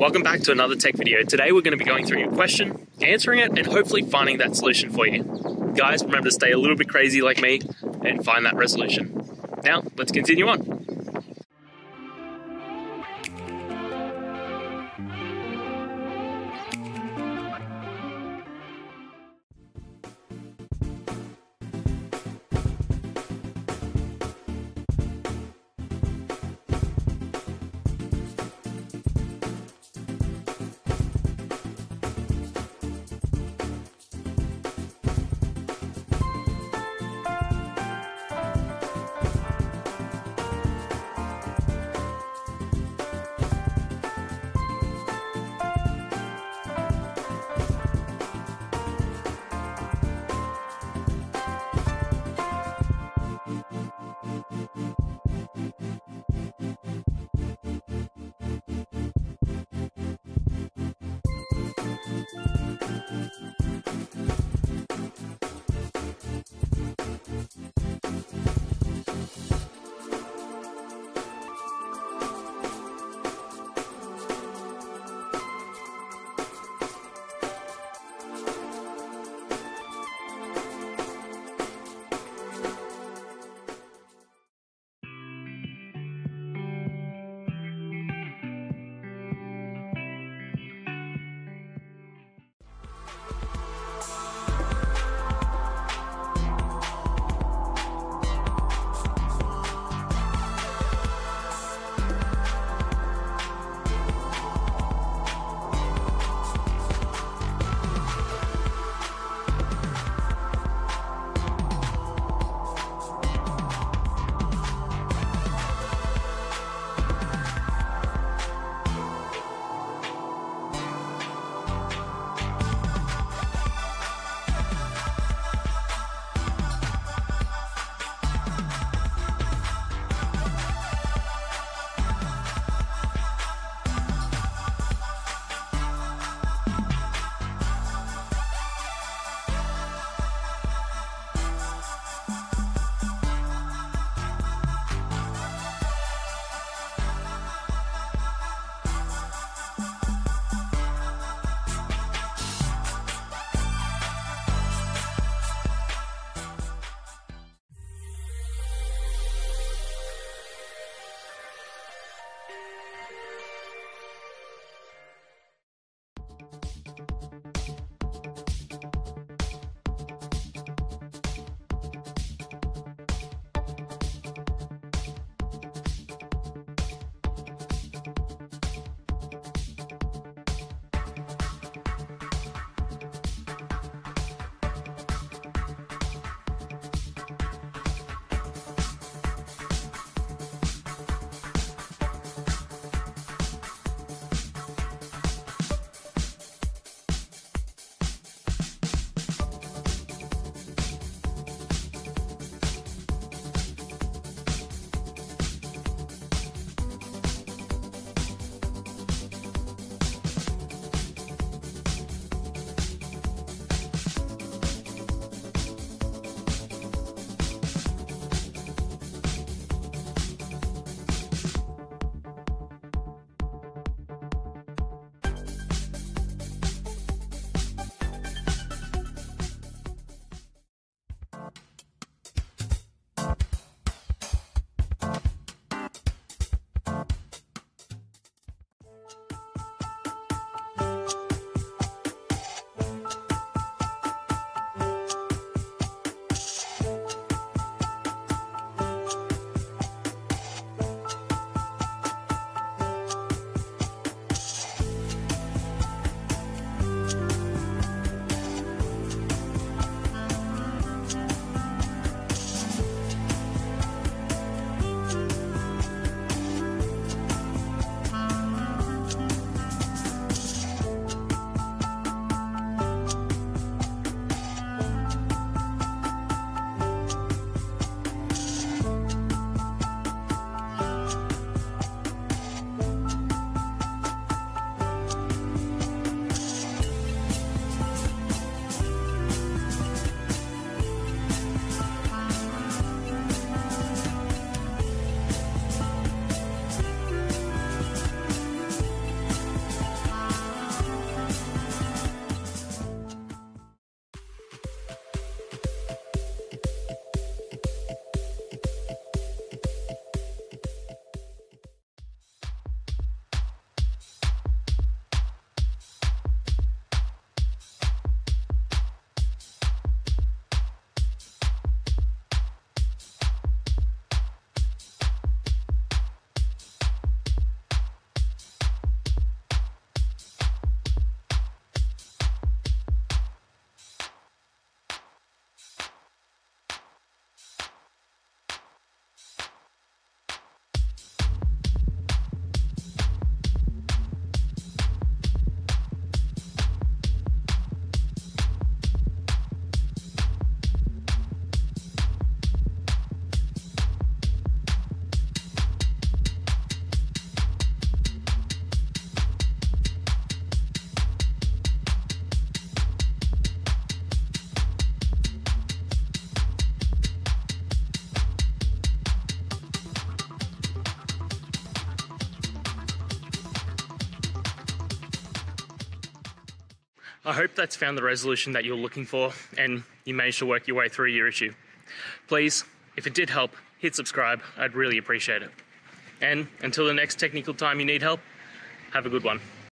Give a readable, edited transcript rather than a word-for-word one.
Welcome back to another tech video. Today we're going to be going through your question, answering it, and hopefully finding that solution for you. Guys, remember to stay a little bit crazy like me and find that resolution. Now, let's continue on. I hope that's found the resolution that you're looking for and you managed to work your way through your issue. Please, if it did help, hit subscribe. I'd really appreciate it. And until the next technical time you need help, have a good one.